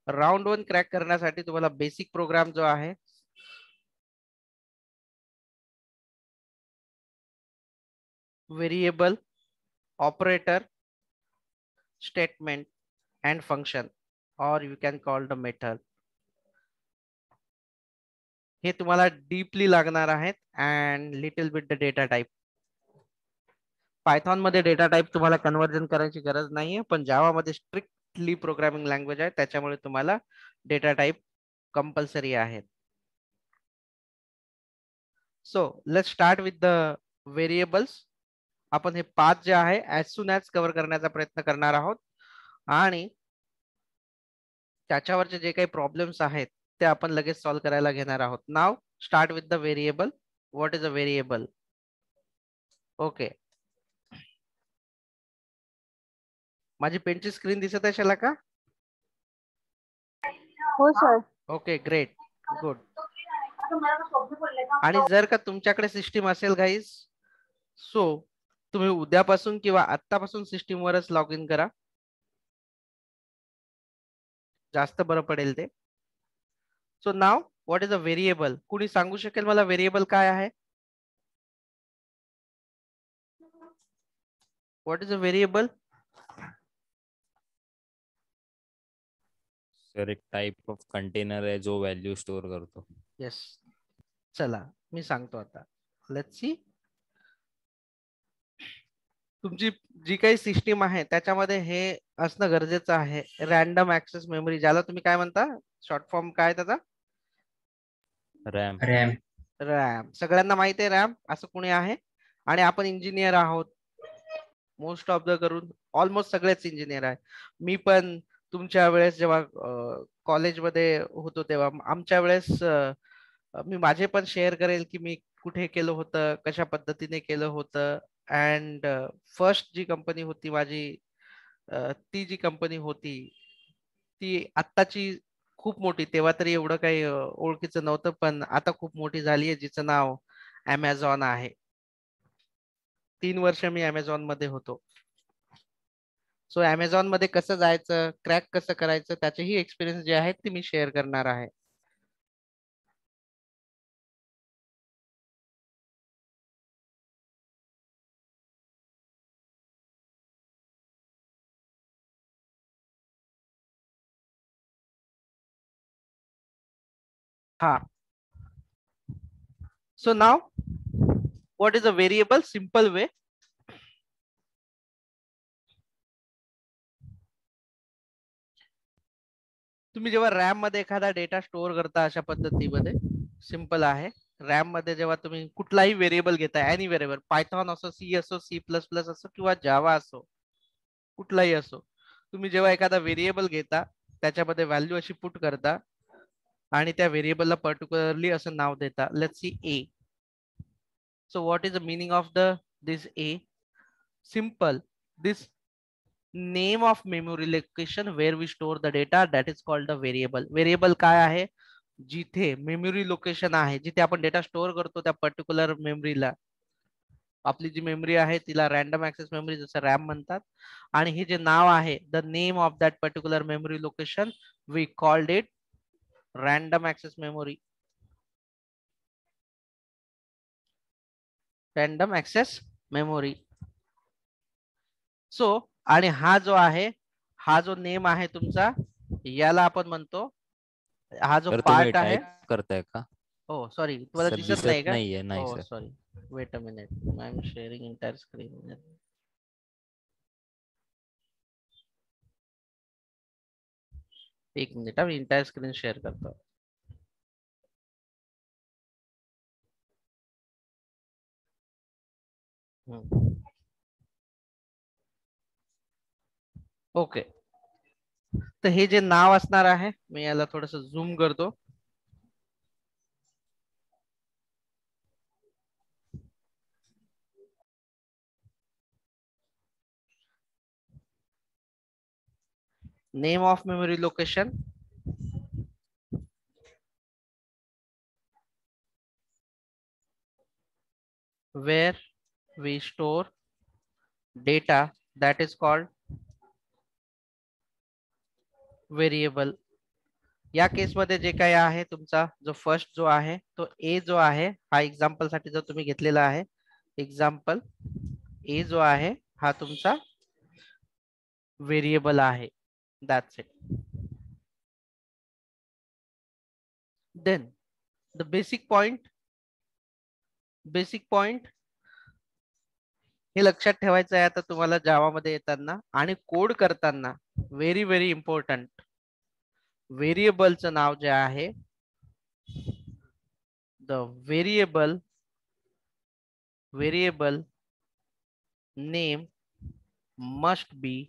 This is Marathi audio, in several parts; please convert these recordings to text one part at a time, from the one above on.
राउंड 1 क्रॅक करण्यासाठी तुम्हाला बेसिक प्रोग्राम जो आहे variable, operator, statement and function, or you can call the method, हे तुम्हाला डीपली लागणार आहेत and little bit the data type. Python मध्ये डेटा टाइप तुम्हाला कन्वर्जन करायची गरज नाहीये, पण जावा मध्ये स्ट्रिक्टली प्रोग्रामिंग लँग्वेज आहे, त्याच्यामुळे तुम्हाला डेटा टाइप कंपल्सरी आहेत. So let's start with the variables. आपण हे 5 जे आहे ऍज सून ऍज कव्हर करण्याचा प्रयत्न करणार आहोत आणि त्याच्यावरचे जे काही प्रॉब्लेम्स आहेत ते आपण लगेच सॉल्व्ह करायला घेणार आहोत. Now start with the variable. What is a variable? Okay, माझी पेनची स्क्रीन दिसत आहे शाला का? हो सर. Okay, great, good. आणि जर का तुमच्याकडे सिस्टीम असेल गाईज, सो तुम्ही उद्यापासून किंवा आत्तापासून सिस्टीम वरच लॉग इन करा, जास्त बरं पडेल ते. So now what is a variable? कुणी सांगू शकेल मला व्हेरिएबल काय आहे? What is a variable? Sir एक टाइप ऑफ कंटेनर आहे जो व्हॅल्यू स्टोअर करतो. येस, चला मी सांगतो आता. Let's see. तुमची जी काही सिस्टीम आहे त्याच्यामध्ये हे असणं गरजेचं आहे. रॅन्डम ऍक्सेस मेमरी, ज्याला तुम्ही काय म्हणता, शॉर्ट फॉर्म काय त्याचा? रॅम. रॅम. सगळ्यांना माहिती आहे रॅम असं कोणी आहे? आणि आपण इंजिनियर आहोत, मोस्ट ऑफ द करून ऑलमोस्ट सगळेच इंजिनियर आहे. मी पण तुमच्या वेळेस जेव्हा कॉलेजमध्ये होतो तेव्हा आमच्या वेळेस मी माझे पण शेअर करेल की मी कुठे केलं होतं, कशा पद्धतीने केलं होतं. अँड फर्स्ट जी कंपनी होती माझी, ती जी कंपनी होती ती आत्ताची खूप मोठी, तेव्हा तरी एवढं काही ओळखीचं नव्हतं, पण आता खूप मोठी झाली आहे, जिचं नाव ॲमेझॉन आहे. 3 वर्ष मी ॲमेझॉन मध्ये होतो. सो ॲमेझॉन मध्ये कसं जायचं, क्रॅक कसं करायचं, त्याचेही एक्सपिरियन्स जे आहेत ते मी शेअर करणार आहे. हा, so now what is a variable? Simple way. तुम्ही जेव्हा रॅम मध्ये एखादा डेटा स्टोअर करता अशा पद्धतीमध्ये, सिंपल आहे. रॅम मध्ये जेव्हा तुम्ही कुठलाही व्हेरिएबल घेताय, एनी व्हेरिएबल, पायथॉन असो, सी असो, C++ असो किंवा जावा असो, कुठलाही असो, तुम्ही जेव्हा एखादा व्हेरिएबल घेता त्याच्यामध्ये व्हॅल्यू अशी पुट करता आणि त्या व्हेरिएबलला पर्टिक्युलरली असं नाव देता. Let's see A. So what is the meaning of this A? Simple. This name of memory location where we store the data, that is called the variable. Variable काय आहे? जिथे मेमरी लोकेशन आहे, जिथे आपण डेटा स्टोअर करतो त्या पर्टिक्युलर मेमरीला. आपली जी मेमरी आहे तिला रॅन्डम ऍक्सेस मेमरी जसं रॅम म्हणतात. आणि हे जे नाव आहे, the name of that particular memory location, we called it random access memory. Random access memory. So आणि हा जो आहे, हा जो नेम आहे तुमचा, याला आपण म्हणतो, हा जो पार्ट आहे. टाइप करताय का? हो सॉरी, तुम्हाला दिसत नाही का? नाही हो sir. Sorry, wait a minute, I am sharing entire screen. एक मिनिट, मी एंटायर स्क्रीन शेअर करतो. ओके, तर हे जे नाव असणार आहे, मी याला थोडस झूम करतो. Name of memory location, where we store data, that is called variable. या केसमध्ये जे काही आहे तुमचा जो फर्स्ट जो आहे तो ए जो आहे हा एक्झाम्पल साठी जर तुम्ही घेतलेला आहे, एक्झाम्पल ए जो आहे हा तुमचा व्हेरिएबल आहे. That's it. Then the basic point हे लक्षात ठेवायचं आहे आता तुम्हाला जावामध्ये येताना आणि कोड करताना. Very very important. व्हेरिएबलचं नाव जे आहे, the variable name must be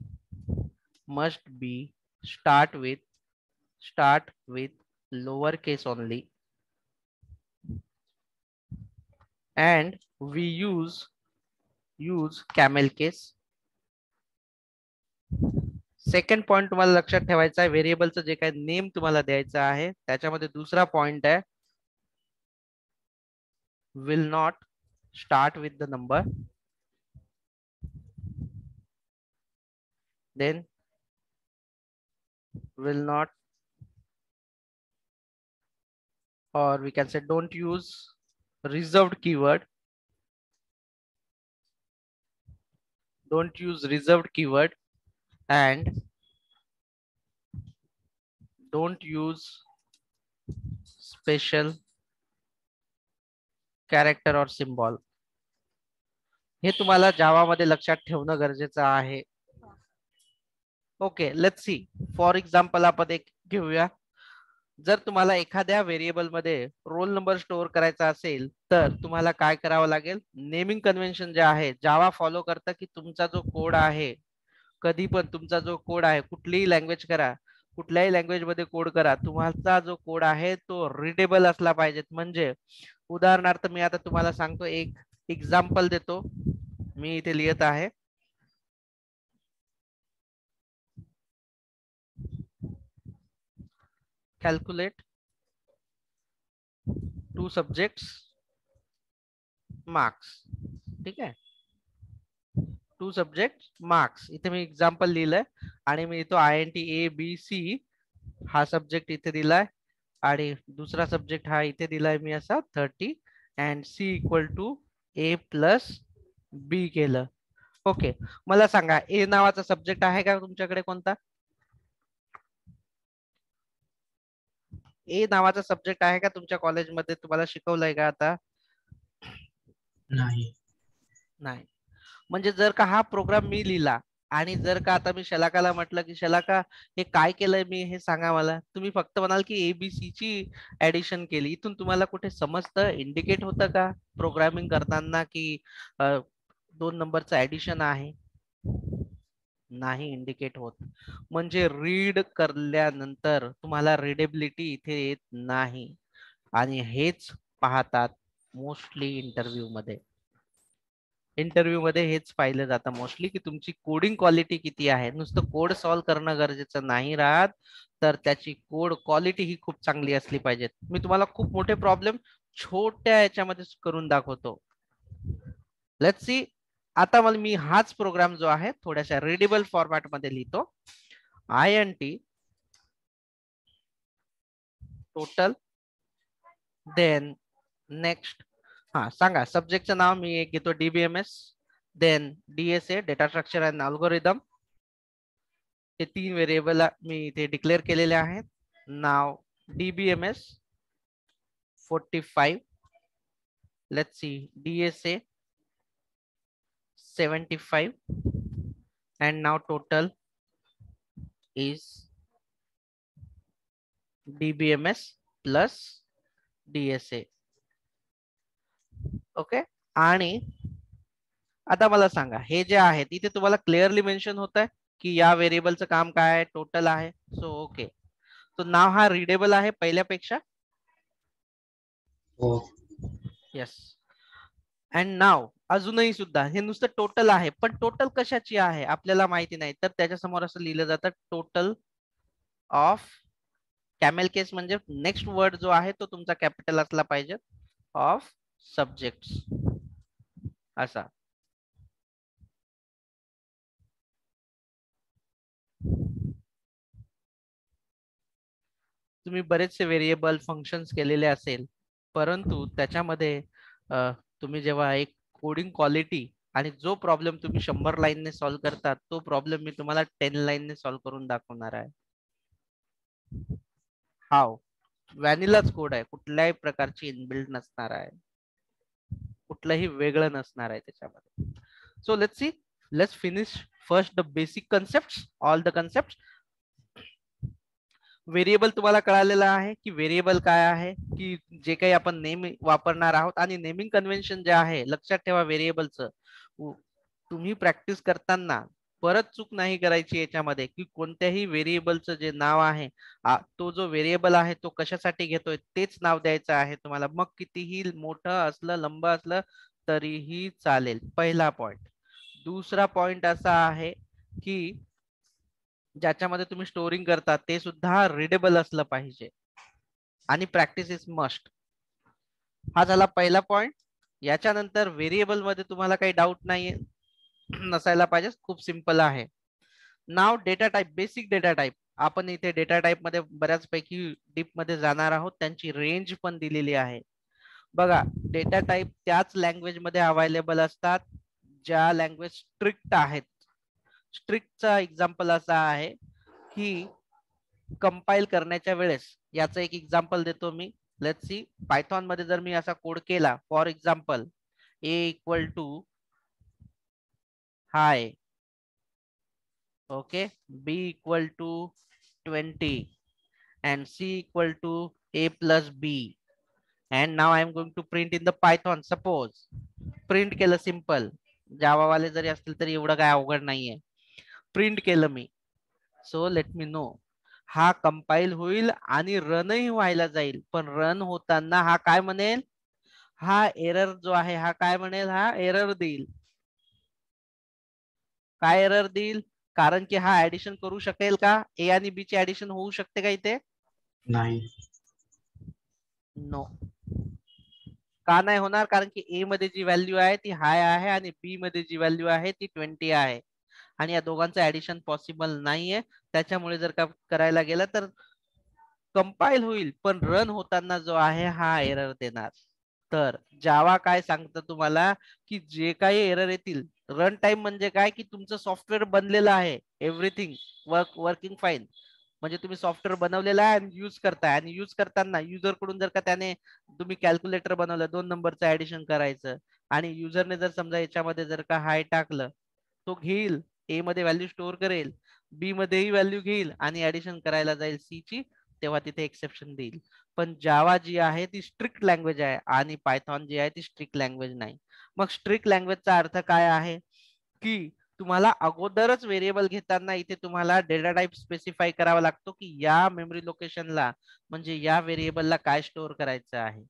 start with lowercase only, and we use camel case. Second point तुम्हाला लक्षात ठेवायचा आहे, व्हेरिएबलचं जे काही नेम तुम्हाला द्यायचं आहे त्याच्यामध्ये दुसरा पॉइंट आहे, will not start with the number, then will not, or we can say don't use reserved keyword, and don't use special character or symbol. हे तुम्हाला जावा मध्ये लक्षात ठेवणं गरजेचं आहे. Okay, let's see. For example आपण एक घेऊया. जर तुम्हाला एखाद्या व्हेरिएबल मध्ये रोल नंबर स्टोअर करायचा असेल तर तुम्हाला काय करावं लागेल, नेमिंग कन्व्हेन्शन जे आहे जावा फॉलो करतं की तुमचा जो कोड आहे, कधी पण तुमचा जो कोड आहे कुठलीही लँग्वेज करा, कुठल्याही लँग्वेज मध्ये कोड करा, तुमचा जो कोड आहे तो रिडेबल असला पाहिजे. म्हणजे उदाहरणार्थ मी आता तुम्हाला सांगतो, एक एक्झाम्पल देतो. मी इथे लिहित आहे, कॅल्क्युलेट 2 सब्जेक्ट्स मार्क्स. ठीक आहे, 2 सब्जेक्ट मार्क्स. इथे मी एक्झाम्पल लिहिलंय आणि मी इथं INT ABC हा सब्जेक्ट इथे दिलाय आणि दुसरा सब्जेक्ट हा इथे दिलाय मी असा 30 and C equal to A+B केलं. ओके, मला सांगा ए नावाचा सब्जेक्ट आहे का तुमच्याकडे कोणता? ए नावाचा सब्जेक्ट आहे का तुमच्या कॉलेजमध्ये? तुम्हाला शिकवलंय का आता? नाही. म्हणजे जर का हा प्रोग्राम मी लिहिला आणि जर का आता मी शलाकाला म्हटलं की शलाका हे काय केलंय मी हे सांगा मला, तुम्ही फक्त म्हणाल की ABC ची ऍडिशन केली. इथून तुम्हाला कुठे समजतं, इंडिकेट होतं का प्रोग्रामिंग करताना की 2 नंबरचं ऍडिशन आहे? नाही इंडिकेट होत. म्हणजे रीड करल्यानंतर तुम्हाला रीडेबिलिटी इथे येत नाही आणि हेच पाहतात मोस्टली इंटरव्ह्यू मध्ये हेच पाहिलं जातं मोस्टली की तुमची कोडिंग क्वालिटी किती आहे. नुसतं कोड सॉल्व्ह करणं गरजेचं नाही राहत, तर त्याची कोड क्वालिटी ही खूप चांगली असली पाहिजे. मी तुम्हाला खूप मोठे प्रॉब्लेम छोट्या याच्यामध्ये करून दाखवतो. Let's see. आता मला मी हाच प्रोग्राम जो आहे थोड्याशा रीडेबल फॉर्मॅट मध्ये लिहितो. INT टोटल, देन नेक्स्ट. हा सांगा, सब्जेक्टचं नाव मी एक घेतो DBMS, then DSA data structure and algorithm. हे 3 व्हेरिएबल मी इथे डिक्लेअर केलेले आहेत. नाव DBMS 45, let's see DSA 75, and now total is DBMS plus DSA. Okay, आणि आता मला सांगा हे जे आहे तिथे तुम्हाला क्लिअरली मेन्शन होत आहे की या व्हेरिएबलचं काम काय आहे, टोटल आहे. सो ओके, तो नाव हा रीडेबल आहे पहिल्यापेक्षा. हो. येस. अँड नाव अजूनही सुद्धा हे नुसतं टोटल आहे, पण टोटल कशाची आहे आपल्याला माहिती नाही, तर त्याच्या समोर असं लिहिलं जातं टोटल ऑफ कॅमेल केस. म्हणजे नेक्स्ट वर्ड जो आहे तो तुमचा कॅपिटल असला पाहिजे, ऑफ सब्जेक्ट्स असा. तुम्ही बरेचसे व्हेरिएबल फंक्शन्स केलेले असेल, परंतु त्याच्यामध्ये तुम्ही जेव्हा एक कोडिंग क्वालिटी आणि जो प्रॉब्लेम तुम्ही 100 लाईनने सॉल्व्ह करतात, तो प्रॉब्लेम मी तुम्हाला 10 लाईनने सॉल्व्ह करून दाखवणार आहे. हाव व्हॅनिलाच कोड आहे, कुठल्याही प्रकारची इनबिल्ड नसणार आहे, कुठलंही वेगळं नसणार आहे त्याच्यामध्ये. So let's see, let's finish first the basic concept, all the concept. Variable तुम्हाला कळालेला आहे की व्हेरिएबल काय आहे, की जे काही आपण नेम वापरणार आहोत. आणि नेमिंग कन्व्हेन्शन जे आहे, लक्षात ठेवा व्हेरिएबलचं तुम्ही प्रॅक्टिस करताना परत चूक नाही करायची याच्यामध्ये, की कोणत्याही व्हेरिएबलचं जे नाव आहे, तो जो व्हेरिएबल आहे तो कशासाठी घेतोय तेच नाव द्यायचं आहे तुम्हाला. मग कितीही मोठं असलं, लंब असलं तरीही चालेल. पहिला पॉइंट. दुसरा पॉइंट असा आहे की ज्याच्यामध्ये तुम्ही स्टोरिंग करता ते सुद्धा रीडेबल असलं पाहिजे आणि प्रॅक्टिस इज मस्ट. हा झाला पहिला पॉइंट. याच्यानंतर व्हेरिएबल मध्ये तुम्हाला काही डाऊट नाही नसायला पाहिजे, खूप सिंपल आहे. नाव data type, basic data type. आपण इथे डेटा टाईप मध्ये बऱ्याचपैकी डीप मध्ये जाणार आहोत, त्यांची रेंज पण दिलेली आहे. बघा, डेटा टाईप त्याच लँग्वेज मध्ये अवेलेबल असतात ज्या लँग्वेज स्ट्रिक्ट आहेत. स्ट्रिक्टचा एक्झाम्पल असा आहे की कंपाईल करण्याच्या वेळेस, याचं एक एक्झाम्पल देतो मी. लेट्स सी, पायथॉन मध्ये जर मी असा कोड केला, for example a equal to hi, okay, b equal to 20 and c equal to a plus b, and now I am going to print in the Python. Suppose print केलं सिंपल, जावा वाले जरी असतील तरी एवढं काय अवघड नाहीये. प्रिंट केलं मी. सो लेट मी नो, हा कंपाईल होईल आणि रनही व्हायला जाईल. पण रन होताना हा काय म्हणेल, हा एरर जो आहे हा काय म्हणेल, हा एरर देईल. काय एरर देईल? कारण की हा ऍडिशन करू शकेल का? ए आणि बी ची ऍडिशन होऊ शकते का इथे? नाही. नो. का नाही होणार? कारण की ए मध्ये जी व्हॅल्यू आहे ती हाय आहे आणि बी मध्ये जी व्हॅल्यू आहे ती 20 आहे आणि या दोघांचं ऍडिशन पॉसिबल नाहीये. त्याच्यामुळे जर का करायला गेलं तर कंपाईल होईल, पण रन होताना जो आहे हा एरर देणार. तर जावा काय सांगतं तुम्हाला, की जे काही एरर येतील, रन टाइम म्हणजे काय, की तुमचं सॉफ्टवेअर बनलेलं आहे, एव्हरीथिंग वर्किंग फाईन. म्हणजे तुम्ही सॉफ्टवेअर बनवलेलं आहे आणि युज करताय, आणि युज करताना युजर कडून जर का त्याने, तुम्ही कॅल्क्युलेटर बनवलं 2 नंबरचं ऍडिशन करायचं, आणि युजरने जर समजा याच्यामध्ये जर का हाय टाकलं, तो घेईल, ए मध्ये व्हॅल्यू स्टोअर करेल, बी मध्येही व्हॅल्यू घेईल आणि ऍडिशन करायला जाईल सी ची, तेव्हा तिथे एक्सेप्शन देईल. पण जावा जी आहे ती स्ट्रिक्ट लँग्वेज आहे आणि पायथॉन जी आहे ती स्ट्रिक्ट लँग्वेज नाही. मग स्ट्रिक्ट लँग्वेजचा अर्थ काय आहे, की तुम्हाला अगोदरच व्हेरिएबल घेताना इथे तुम्हाला डेटा टाइप स्पेसिफाय करावा लागतो, की या मेमरी लोकेशनला म्हणजे या व्हेरिएबलला काय स्टोअर करायचं आहे.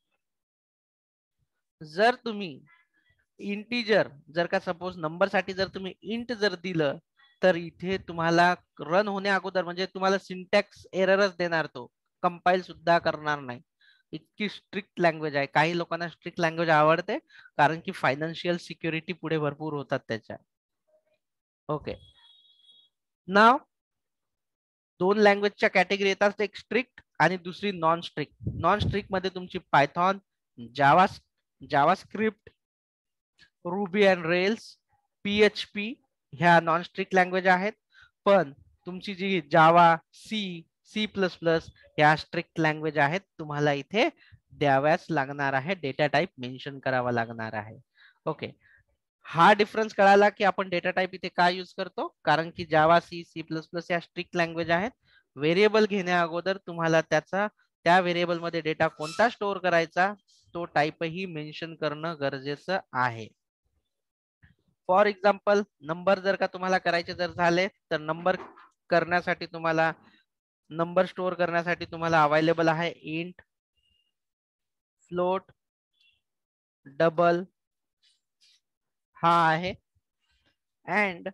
जर तुम्ही इंटिजर, जर का सपोज नंबर साठी जर तुम्ही इंट जर दिलं, तर इथे तुम्हाला रन होण्या अगोदर म्हणजे तुम्हाला सिंटॅक्स एररच देणार, तो कंपाईल सुद्धा करणार नाही. इतकी स्ट्रिक्ट लँग्वेज आहे. काही लोकांना स्ट्रिक्ट लँग्वेज आवडते कारण की फायनान्शियल सिक्युरिटी पुढे भरपूर होतात त्याच्या. ओके, नाव दोन लँग्वेजच्या कॅटेगरी येतात, एक स्ट्रिक्ट आणि दुसरी नॉन स्ट्रिक्ट. नॉन स्ट्रिक्ट मध्ये तुमची Python, Java, JavaScript, Ruby and Rails, PHP ह्या नॉन स्ट्रिक्ट लँग्वेज आहेत. पण तुमची जी जावा, सी प्लस प्लस ह्या स्ट्रिक्ट लँग्वेज आहेत. तुम्हाला इथे द्याव्याच लागणार आहे, डेटा टाइप मेन्शन करावा लागणार आहे. ओके, हा डिफरन्स कळाला की आपण डेटा टाइप इथे काय यूज करतो, कारण की जावा, सी प्लस प्लस या स्ट्रिक्ट लँग्वेज आहेत. व्हेरिएबल घेण्या अगोदर तुम्हाला त्याचा, त्या व्हेरिएबल मध्ये डेटा कोणता स्टोअर करायचा तो टाइपही मेन्शन करणं गरजेचं आहे. फॉर एक्झाम्पल, नंबर जर का तुम्हाला करायचे जर झाले, तर नंबर करण्यासाठी तुम्हाला, नंबर स्टोअर करण्यासाठी तुम्हाला अवेलेबल आहे इंट, फ्लोट, डबल, हा आहे. अँड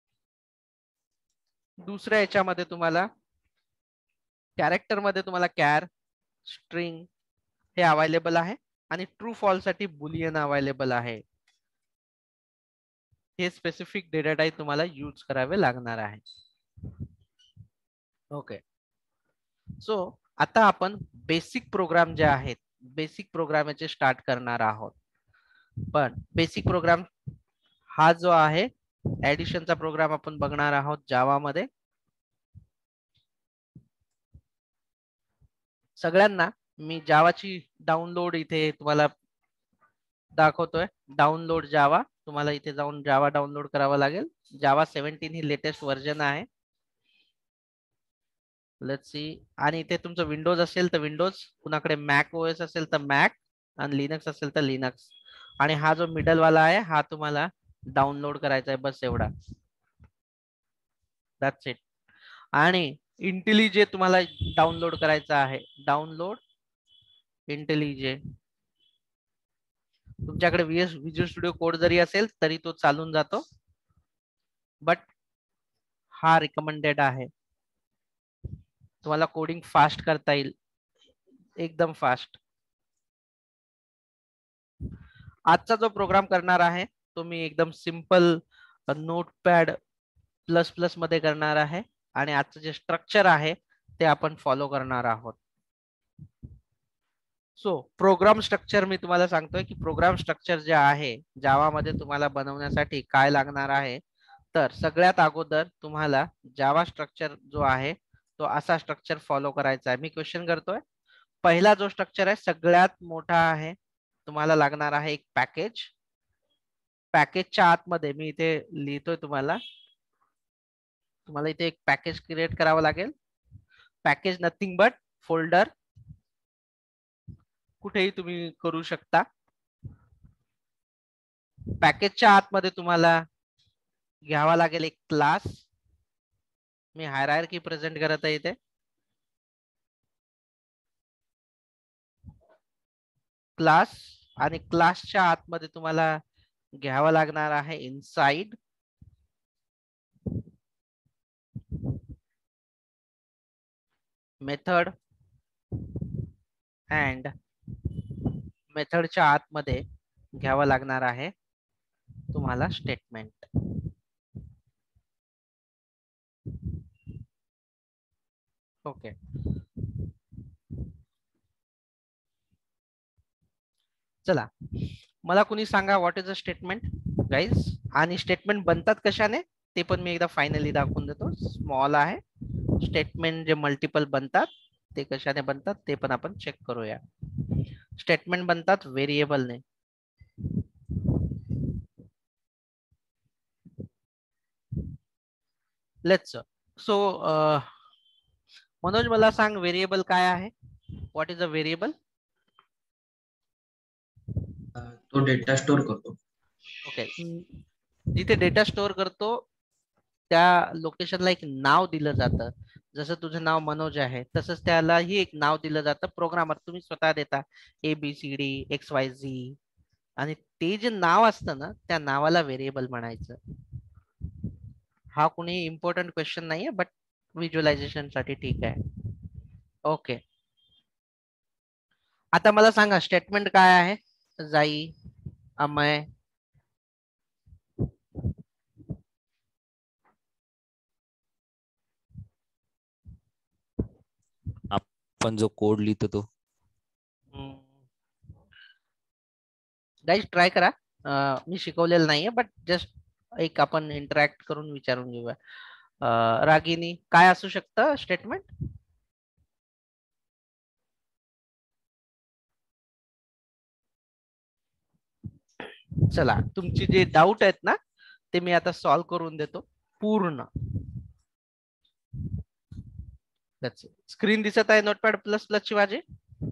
दुसऱ्या याच्यामध्ये तुम्हाला कॅरेक्टर मध्ये तुम्हाला कॅर, स्ट्रिंग हे अवेलेबल आहे. आणि ट्रू फॉल्स साठी बुलियन अवेलेबल आहे. हे स्पेसिफिक डेटा टाइप तुम्हाला यूज करावे लागणार आहे. ओके, सो आता आपण बेसिक प्रोग्राम जे आहेत बेसिक प्रोग्रामचे स्टार्ट करणार आहोत. पण बेसिक प्रोग्राम हा जो आहे ऍडिशनचा प्रोग्राम आपण बघणार आहोत जावा मध्ये. सगळ्यांना मी जावाची डाउनलोड इथे तुम्हाला दाखवतोय. Download Java. तुम्हाला इथे जाऊन जावा डाउनलोड करावा लागेल. जावा 17 ही लेटेस्ट व्हर्जन आहे. Let's see. आणि इथे तुमचं विंडोज असेल तर विंडोज, कुणाकडे मॅक ओएस असेल तर मॅक, आणि लिनक्स असेल तर लिनक्स. आणि हा जो मिडल वाला आहे हा तुम्हाला डाउनलोड करायचा आहे, बस एवढा. That's it. आणि इंटेलिजे तुम्हाला डाउनलोड करायचा आहे. Download IntelliJ. तुमच्याकडे विज्युअल स्टुडिओ कोड जरी असेल तरी तो चालून जातो, बट हा रिकमेंडेड आहे. तुम्हाला कोडिंग फास्ट करता येईल, एकदम फास्ट. आजचा जो प्रोग्राम करणार आहे तो मी एकदम सिंपल नोटपॅड प्लस प्लस मध्ये करणार आहे. आणि आजचं जे स्ट्रक्चर आहे ते आपण फॉलो करणार आहोत. सो प्रोग्राम स्ट्रक्चर मी तुम्हाला सांगतोय की प्रोग्राम स्ट्रक्चर जे आहे जावा मध्ये तुम्हाला बनवण्यासाठी काय लागणार आहे. तर सगळ्यात अगोदर तुम्हाला जावा स्ट्रक्चर जो आहे तो असा स्ट्रक्चर फॉलो करायचा आहे. मी क्वेश्चन करतोय. पहिला जो स्ट्रक्चर आहे सगळ्यात मोठा आहे. तुम्हाला लागणार आहे एक पॅकेज. पॅकेजच्या आतमध्ये मी इथे लिहितोय तुम्हाला इथे एक पॅकेज क्रिएट करावं लागेल. पॅकेज नथिंग बट फोल्डर, कुठेही तुम्ही करू शकता. पॅकेजच्या आतमध्ये तुम्हाला घ्यावा लागेल एक क्लास. मी हायरार्की प्रेझेंट करत आहे इथे. क्लास, आणि क्लासच्या आतमध्ये तुम्हाला घ्यावा लागणार आहे इनसाइड मेथड, अँड मेथडच्या आतमध्ये घ्यावा लागणार आहे तुम्हाला स्टेटमेंट. ओके. चला मला कुणी सांगा what is a statement guys. आणि स्टेटमेंट बनतात कशाने ते पण मी एकदा फायनली दाखवून देतो. स्मॉल आहे. स्टेटमेंट जे मल्टिपल बनतात ते कशाने बनतात ते पण आपण चेक करूया. स्टेटमेंट बनतात व्हेरिएबलने. लेट्स सो मनोज मला सांग व्हेरिएबल काय आहे. What is a variable. तो डेटा स्टोर करतो. ओके. जिथे डेटा स्टोअर करतो त्या लोकेशनला एक नाव दिलं जातं. जसं तुझं नाव मनोज आहे तसंच त्यालाही एक नाव दिलं जातं. प्रोग्रामर तुम्ही स्वतः देता ABCD XYZ, आणि ते जे नाव असतं ना त्या नावाला व्हेरिएबल म्हणायचं. हा कोणी इम्पॉर्टंट क्वेश्चन नाहीये, बट व्हिज्युअलायझेशन साठी ठीक आहे. ओके. आता मला सांगा स्टेटमेंट काय आहे. जाई, अमय, आपण जो कोड लिहितो तो. गाईज ट्राय करा. मी शिकवलेलं नाहीये, बट जस्ट एक आपण इंटरॅक्ट करून विचारून घेऊया. रागिनी, काय असू शकतं स्टेटमेंट. चला तुमची जे डाऊट आहेत ना ते मी आता सॉल्व्ह करून देतो पूर्ण. स्क्रीन दिसत आहे नोटपॅड प्लस प्लस ची माझी.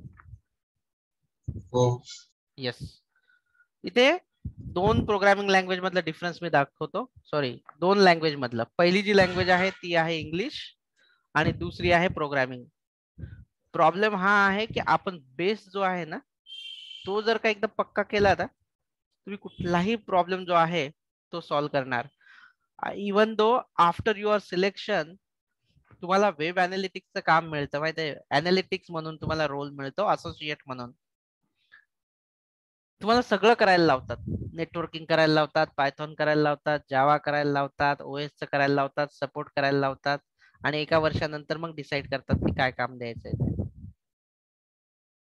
हो. येस. इथे दोन प्रोग्रामिंग लँग्वेज मधला डिफरन्स मी दाखवतो. सॉरी, दोन लँग्वेज मधला. पहिली जी लँग्वेज आहे ती आहे इंग्लिश आणि दुसरी आहे प्रोग्रामिंग. प्रॉब्लेम हा आहे की आपण बेस जो आहे ना तो जर का एकदम पक्का केला ना तुम्ही कुठलाही प्रॉब्लेम जो आहे तो सॉल्व्ह करणार. Even though after your selection तुम्हाला वेब अनालिटिक्सचं काम मिळतं माहिती आहे. अनालिटिक्स म्हणून तुम्हाला रोल मिळतो असोसिएट म्हणून. तुम्हाला सगळं करायला लावतात. नेटवर्किंग करायला लावतात, पायथॉन करायला लावतात, जावा करायला लावतात, OS करायला लावतात, सपोर्ट करायला लावतात, आणि एका वर्षानंतर मग डिसाईड करतात की काय काम द्यायचंय.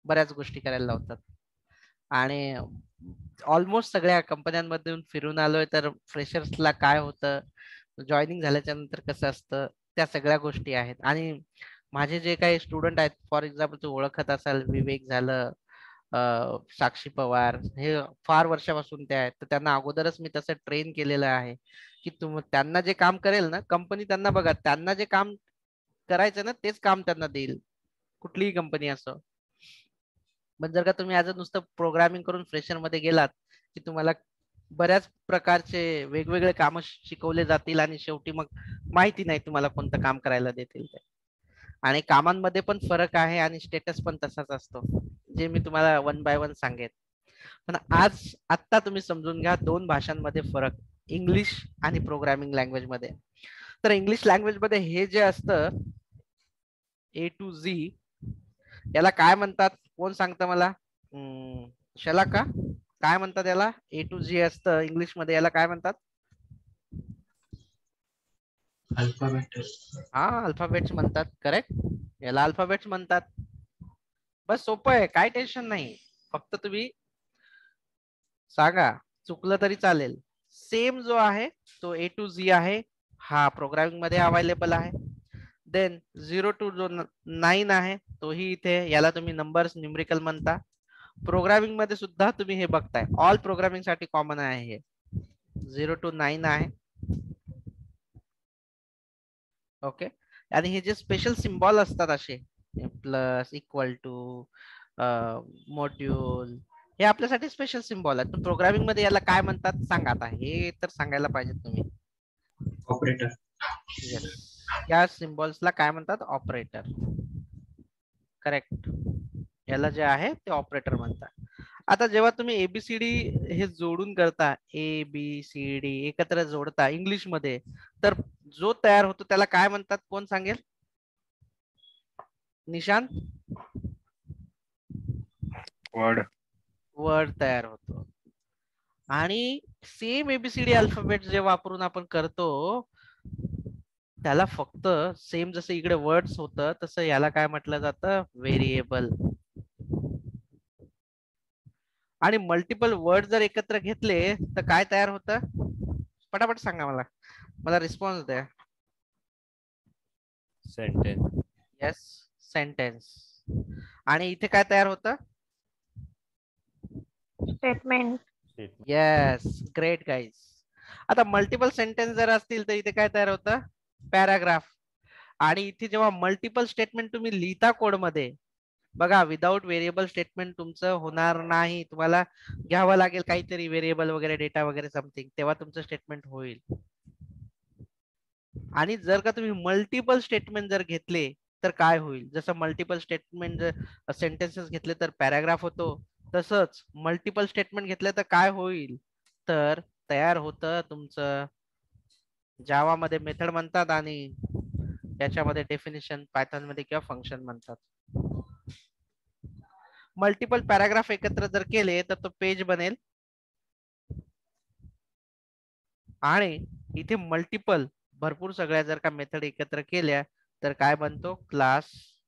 बऱ्याच गोष्टी करायला लावतात. आणि ऑलमोस्ट सगळ्या कंपन्यांमधून फिरून आलोय, तर फ्रेशर्सला काय होतं, जॉईनिंग झाल्याच्या नंतर कसं असतं, त्या सगळ्या गोष्टी आहेत. आणि माझे जे काही स्टुडंट आहेत, फॉर एक्झाम्पल तू ओळखत असाल, विवेक झालं, साक्षी पवार, हे फार वर्षापासून ते आहेत. तर त्यांना अगोदरच मी तसं ट्रेन केलेलं आहे की त्यांना जे काम करेल ना कंपनी, त्यांना बघा, त्यांना जे काम करायचं ना तेच काम त्यांना देईल, कुठलीही कंपनी असो. पण जर का तुम्ही ऍज अ नुसतं प्रोग्रामिंग करून फ्रेशर मध्ये गेलात की तुम्हाला बऱ्याच प्रकारचे वेगवेगळे काम शिकवले जातील आणि शेवटी मग माहिती नाही तुम्हाला कोणतं काम करायला देतील ते. आणि कामांमध्ये पण फरक आहे आणि स्टेटस पण तसाच असतो, जे मी तुम्हाला वन बाय वन सांगेन. पण आत्ता तुम्ही समजून घ्या दोन भाषांमध्ये फरक, इंग्लिश आणि प्रोग्रामिंग लँग्वेज मध्ये. तर इंग्लिश लँग्वेज मध्ये हे जे असतं ए टू झी, याला काय म्हणतात, कोण सांगतं मला? शलाका, काय म्हणतात याला? ए टू झी असतं इंग्लिश मध्ये, याला काय म्हणतात? अल्फाबेट. हा, अल्फाबेट्स म्हणतात, करेक्ट, याला अल्फाबेट्स म्हणतात. बस सोपं आहे, काय टेन्शन नाही, फक्त तुम्ही सांगा, चुकलं तरी चालेल. सेम जो आहे तो ए टू झी आहे, हा प्रोग्रामिंग मध्ये अवेलेबल आहे. देन 0 to जो 9 आहे तोही इथे, याला तुम्ही नंबर्स न्यूमरिकल म्हणता. प्रोग्रामिंग मध्ये सुद्धा तुम्ही हे बघताय, ऑल प्रोग्रामिंग साठी कॉमन आहे हे, 0 to 9 आहे. ओके. आणि हे जे स्पेशल सिम्बॉल असतात असे, प्लस, इक्वल टू, मॉड्यूल, हे आपल्यासाठी स्पेशल सिम्बॉल आहेत. पण प्रोग्रामिंग मध्ये याला काय म्हणतात सांगा आता, हे तर सांगायला पाहिजे तुम्ही. ऑपरेटर. येस, या सिम्बॉल्सला काय म्हणतात? ऑपरेटर. करेक्ट, याला जे आहे ते ऑपरेटर म्हणतात. आता जेव्हा तुम्ही एबीसीडी हे जोडून करता, ए बी सी डी एकत्र जोडता इंग्लिश मध्ये, तर जो तयार होतो त्याला काय म्हणतात, कोण सांगेल? निशांत? वर्ड. वर्ड तयार होतो. आणि सेम एबीसीडी अल्फाबेट जे वापरून आपण करतो, त्याला फक्त सेम जसं इकडे वर्ड्स होतं तसं याला काय म्हटलं जातं? व्हेरिएबल. आणि मल्टिपल वर्ड जर एकत्र घेतले तर काय तयार होतं? पटापट सांगा मला, मला रिस्पॉन्स द्या. सेंटेन्स. Yes, sentence. आणि इथे काय तयार होतं? स्टेटमेंट. Yes, great guys. आता मल्टिपल सेंटेन्स जर असतील तर इथे काय तयार होतं? पॅराग्राफ. आणि इथे जेव्हा मल्टिपल स्टेटमेंट तुम्ही लिहिता कोड मध्ये, बघा, विदाउट व्हेरिएबल स्टेटमेंट तुमचं होणार नाही, तुम्हाला घ्यावं लागेल काहीतरी व्हेरिएबल वगैरे, डेटा वगैरे समथिंग, तेव्हा तुमचं स्टेटमेंट होईल. आणि जर का तुम्ही मल्टिपल स्टेटमेंट जर घेतले तर काय होईल? जसं मल्टिपल स्टेटमेंट जर सेंटेन्सेस घेतले तर पॅराग्राफ होतो, तसंच मल्टिपल स्टेटमेंट घेतले तर काय होईल? तर तयार होतं तुमचं, जावा मध्ये मेथड म्हणतात आणि याच्यामध्ये डेफिनेशन पायथॉन मध्ये किंवा फंक्शन म्हणतात. मल्टिपल पॅराग्राफ एकत्र जर केले तर तो पेज बनेल. आणि इथे मल्टिपल भरपूर सगळ्या जर का मेथड एकत्र केल्या तर काय बनतो? क्लास.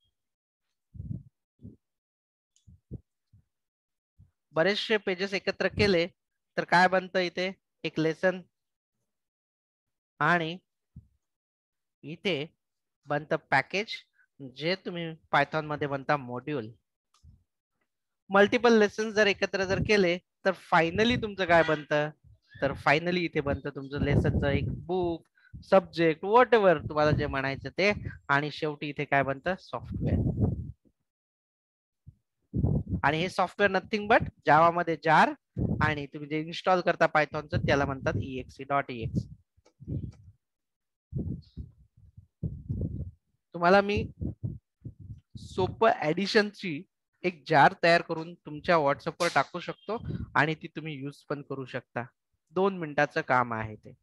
बरेचसे पेजेस एकत्र केले तर काय बनतं? इथे एक लेसन. आणि इथे बनतं पॅकेज, जे तुम्ही पायथॉन मध्ये बनता मॉड्यूल. मल्टिपल लेसन जर एकत्र जर केले तर फायनली तुमचं काय बनतं? तर फायनली इथे बनतं तुमचं लेसनचं एक बुक, सब्जेक्ट, व्हॉट एव्हर तुम्हाला जे म्हणायचं ते. आणि शेवटी इथे काय बनतं? सॉफ्टवेअर. आणि हे सॉफ्टवेअर नथिंग बट जावा मध्ये जार, आणि तुम्ही जे इन्स्टॉल करता पायथॉनचं त्याला म्हणतात exe.exe. तुम्हाला मी सोपं ऍडिशनची एक जार तयार करून तुमच्या व्हॉट्सअपवर टाकू शकतो आणि ती तुम्ही यूज पण करू शकता. 2 मिनिटाचं काम आहे ते,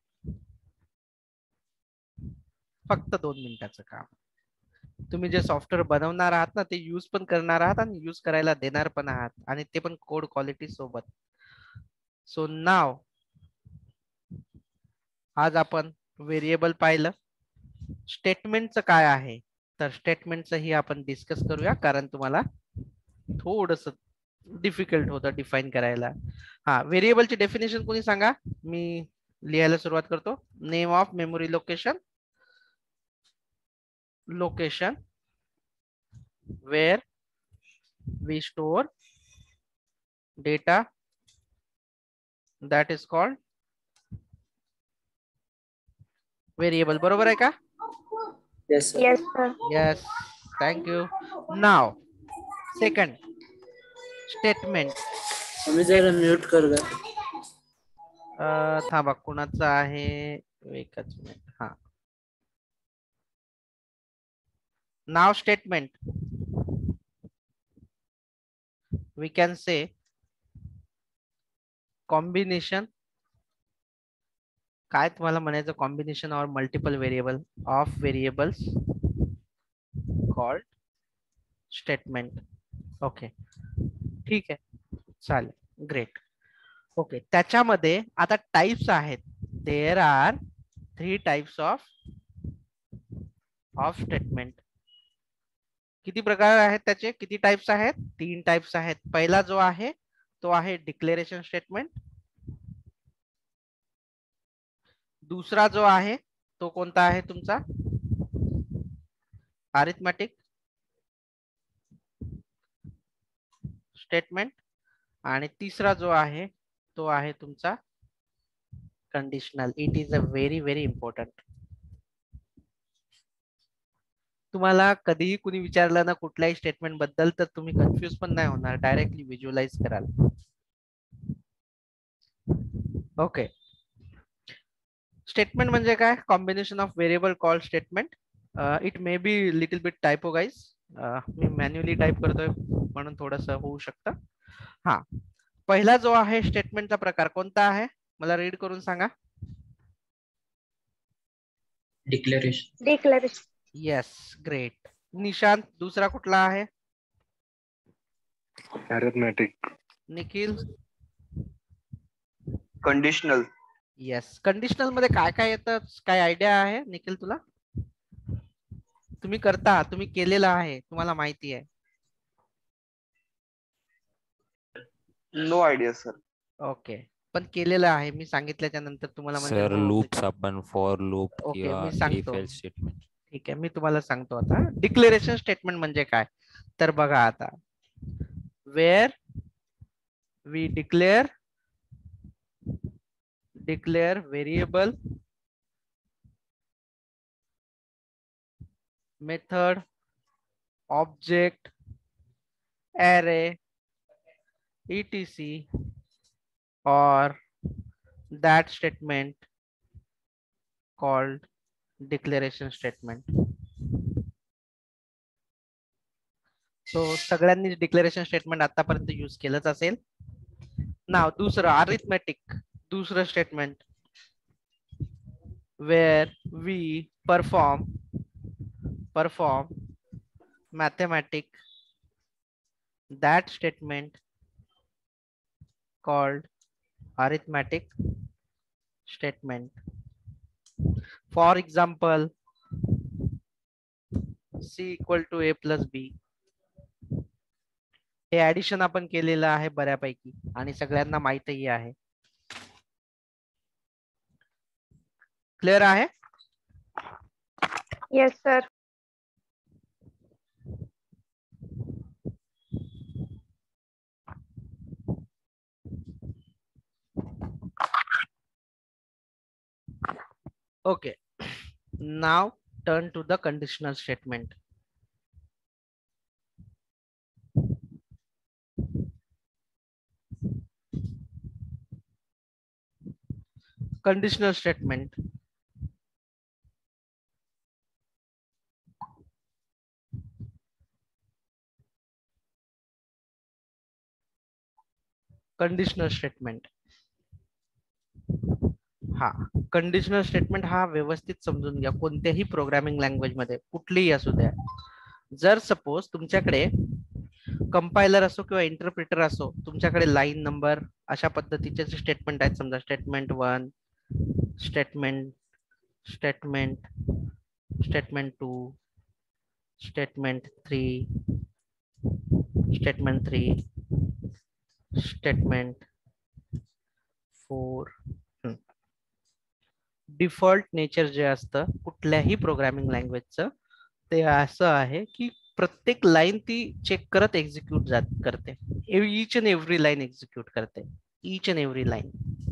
फक्त 2 मिनिटाचं काम. तुम्ही जे सॉफ्टवेअर बनवणार आहात ना ते यूज पण करणार आहात आणि यूज करायला देणार पण आहात, आणि ते पण कोड क्वालिटी सोबत. सो नाव आज आपण व्हेरिएबल पाहिलं. स्टेटमेंटचं काय आहे तर स्टेटमेंटचं ही आपण डिस्कस करूया, कारण तुम्हाला थोडस डिफिकल्ट होतं डिफाईन करायला. हा, व्हेरिएबलची डेफिनेशन कोणी सांगा, मी लिहायला सुरुवात करतो. Name of memory location, location where we store data that is called variable. बरोबर आहे का? Yes, sir. Yes, sir. Yes, thank you. Now second statement. तुम्ही जरा म्यूट कर गा. थांबा, कुणाचं आहे, एकच मिनिट. हा, नाव statement, we can say combination, काय तुम्हाला म्हणायचं, कॉम्बिनेशन और multiple variable of variables called statement. Okay, ठीक आहे, चालेल, ग्रेट. ओके, त्याच्यामध्ये आता टाइप्स आहेत. There are 3 types of statement. किती प्रकार आहेत त्याचे, किती टाइप्स आहेत? 3 टाइप्स आहेत. पहिला जो आहे तो आहे डिक्लेरेशन स्टेटमेंट. दुसरा जो आहे तो कोणता आहे तुमचा, अरिथमेटिक स्टेटमेंट. आणि तिसरा जो आहे तो आहे तुमचा conditional. It is a very very important. तुम्हाला कधीही कुणी विचारलं ना कुठल्याही स्टेटमेंट बद्दल, तर तुम्ही कन्फ्युज पण नाही होणार, डायरेक्टली व्हिज्युअलाइज कराल. ओके, स्टेटमेंट म्हणजे काय? Combination of variable call statement. It may be little bit typo guys, मी मॅन्युअली टाइप करतोय म्हणून थोडस होऊ शकतं. हा, पहिला जो आहे स्टेटमेंटचा प्रकार कोणता आहे, मला रीड करून सांगा. Declaration. Declaration. Yes, great. Nishant, दुसरा कुठला आहे? Arithmetic. Nikhil? Conditional. Yes, conditional मध्ये काय काय येतं, काय आयडिया आहे निखिल तुला? तुम्ही करता, तुम्ही केलेलं आहे, तुम्हाला माहिती आहे. No idea sir. ओके, पण केलेलं आहे, मी सांगितल्याच्या नंतर तुम्हाला म्हणजे सर हो होतं लूप्स की- आपण फॉर लूप ओके, किंवा मी सांगतो. If else statement. ठीक आहे, मी तुम्हाला सांगतो आता. डिक्लेरेशन स्टेटमेंट म्हणजे काय, तर बघा आता, where we declare variable, method, object, array, etc, or that statement called declaration statement. So सगळ्यांनी डिक्लेरेशन स्टेटमेंट आतापर्यंत यूज केलंच असेल. नाव दुसरं अरिथमेटिक, दुसरं statement, where we perform mathematic, that statement called arithmetic statement. For example, c equal to a plus b, हे ऍडिशन आपण केलेलं आहे बऱ्यापैकी आणि सगळ्यांना माहितही आहे. क्लिअर आहे? Yes, sir. Okay, now turn to the conditional statement. Conditional statement. Conditional statement. हा, कंडिशनल स्टेटमेंट हा व्यवस्थित समजून घ्या. कोणत्याही प्रोग्रामिंग लँग्वेज मध्ये कुठलीही असू द्या, जर सपोज तुमच्याकडे कंपायलर असो किंवा इंटरप्रिटर असो, तुमच्याकडे लाईन नंबर अशा पद्धतीचे स्टेटमेंट आहेत. समजा statement 1, statement 2, statement 3, statement 3, statement 4. Default nature जे असतं कुठल्याही प्रोग्रामिंग लँग्वेजचं ते असं आहे की प्रत्येक लाईन ती चेक करत एक्झिक्यूट करते. Each and every line execute करते, ईच अँड एव्हरी लाईन.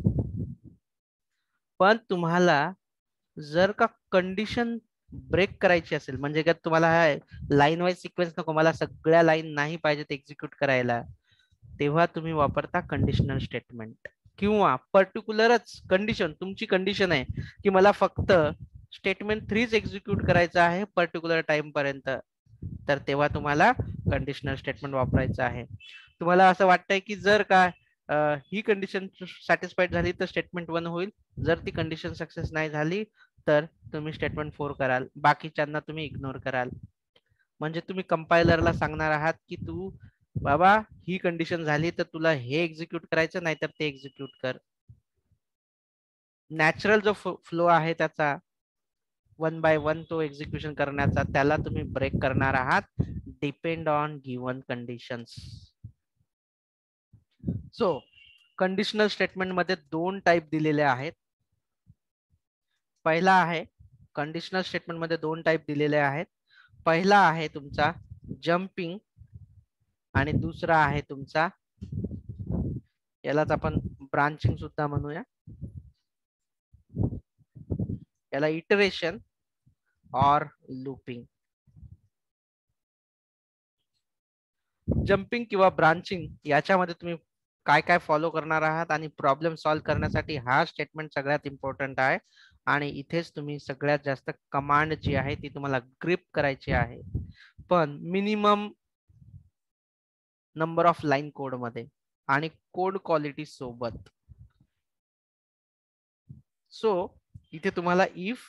पण तुम्हाला जर का कंडिशन ब्रेक करायची असेल, म्हणजे का तुम्हाला लाईन वाईज सिक्वेन्स नको, मला सगळ्या लाईन नाही पाहिजेत एक्झिक्यूट करायला, तेव्हा तुम्ही वापरता कंडिशनल स्टेटमेंट. किंवा पर्टिक्युलरच कंडिशन, तुमची कंडिशन आहे की मला फक्त स्टेटमेंट 3 एक्झिक्यूट करायचं आहे पर्टिक्युलर टाइम पर्यंत, तर तेव्हा तुम्हाला कंडिशनल स्टेटमेंट वापरायचं आहे. तुम्हाला असं वाटतंय की जर का ही कंडिशन सॅटिस्फाईड झाली तर स्टेटमेंट 1 होईल, जर ती कंडिशन सक्सेस नाही झाली तर तुम्ही स्टेटमेंट 4 कराल, बाकीच्यांना तुम्ही इग्नोर कराल. म्हणजे तुम्ही कंपायलरला सांगणार आहात की तू बाबा ही कंडिशन झाली तर तुला हे एक्झिक्यूट करायचं, नाही तर ते एक्झिक्यूट कर. नॅचरल जो फ्लो आहे त्याचा 1 बाय 1 तो एक्झिक्युशन करण्याचा, त्याला तुम्ही ब्रेक करणार आहात depend on given conditions. So conditional statement मध्ये 2 टाइप दिलेले आहेत. पहिला आहे कंडिशनल स्टेटमेंट मध्ये 2 टाइप दिलेले आहेत. पहिला आहे तुमचा जम्पिंग आणि दुसरा आहे तुमचा, यालाच आपण ब्रांचिंग सुद्धा म्हणूया, याला इटरेशन और लूपिंग. जम्पिंग किंवा ब्रांचिंग याच्यामध्ये तुम्ही काय काय फॉलो करणार आहात आणि प्रॉब्लेम सॉल्व्ह करण्यासाठी हा स्टेटमेंट सगळ्यात इम्पॉर्टंट आहे. आणि इथेच तुम्ही सगळ्यात जास्त कमांड जी आहे ती तुम्हाला ग्रिप करायची आहे, पण minimum number of line code मध्ये आणि कोड क्वालिटी सोबत. सो इथे तुम्हाला इफ,